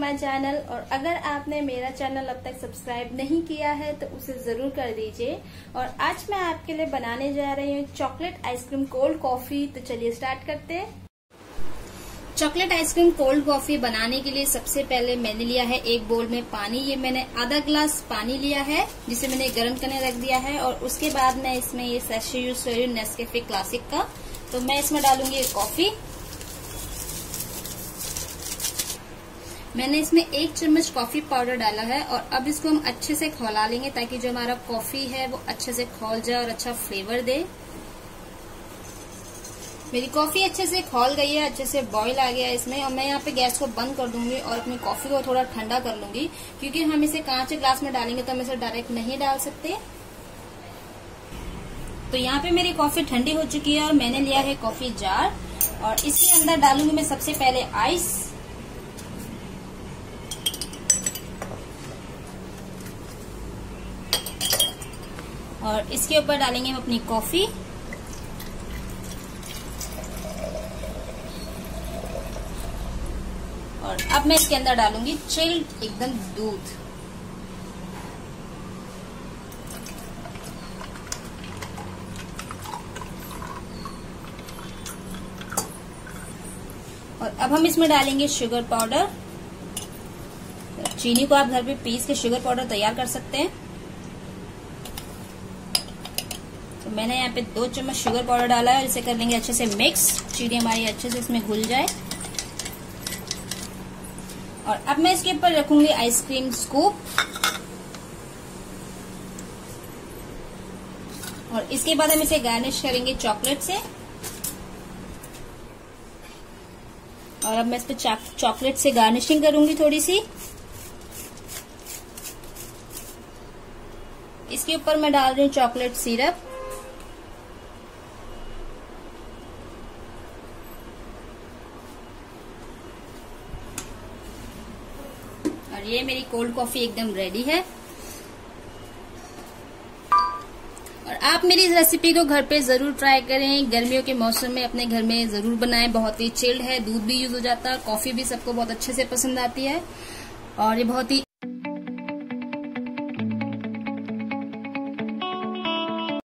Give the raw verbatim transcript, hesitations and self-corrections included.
My channel. और अगर आपने मेरा चैनल अब तक सब्सक्राइब नहीं किया है तो उसे जरूर कर दीजिए। और आज मैं आपके लिए बनाने जा रही हूँ चॉकलेट आइसक्रीम कोल्ड कॉफी। तो चलिए स्टार्ट करते हैं। चॉकलेट आइसक्रीम कोल्ड कॉफी बनाने के लिए सबसे पहले मैंने लिया है एक बोल में पानी। ये मैंने आधा ग्लास पानी लिया है जिसे मैंने गर्म करने रख दिया है। और उसके बाद मैं इसमें ये सैशे यूज कर रही हूँ नेस्कैफे क्लासिक का। तो मैं इसमें डालूंगी कॉफी। मैंने इसमें एक चम्मच कॉफी पाउडर डाला है और अब इसको हम अच्छे से खौला लेंगे ताकि जो हमारा कॉफी है वो अच्छे से खौल जाए और अच्छा फ्लेवर दे। मेरी कॉफी अच्छे से खौल गई है, अच्छे से बॉईल आ गया है इसमें। और मैं यहाँ पे गैस को बंद कर दूंगी और अपनी कॉफी को थोड़ा ठंडा कर लूंगी, क्योंकि हम इसे कांच के ग्लास में डालेंगे तो हम इसे डायरेक्ट नहीं डाल सकते। तो यहाँ पे मेरी कॉफी ठंडी हो चुकी है और मैंने लिया है कॉफी जार और इसके अंदर डालूंगी मैं सबसे पहले आइस। और इसके ऊपर डालेंगे हम अपनी कॉफी। और अब मैं इसके अंदर डालूंगी चिल्ड एकदम दूध। और अब हम इसमें डालेंगे शुगर पाउडर। चीनी को आप घर पे पीस के शुगर पाउडर तैयार कर सकते हैं। तो मैंने यहाँ पे दो चम्मच शुगर पाउडर डाला है और इसे कर लेंगे अच्छे से मिक्स। चीनी हमारी अच्छे से इसमें घुल जाए। और अब मैं इसके ऊपर रखूंगी आइसक्रीम स्कूप। और इसके बाद हम इसे गार्निश करेंगे चॉकलेट से। और अब मैं इस पे चॉकलेट से गार्निशिंग करूंगी थोड़ी सी। इसके ऊपर मैं डाल रही हूँ चॉकलेट सिरप। और ये मेरी कोल्ड कॉफी एकदम रेडी है। और आप मेरी इस रेसिपी को घर पे जरूर ट्राई करें। गर्मियों के मौसम में अपने घर में जरूर बनाएं। बहुत ही चिल्ड है, दूध भी यूज हो जाता है, कॉफी भी सबको बहुत अच्छे से पसंद आती है और ये बहुत ही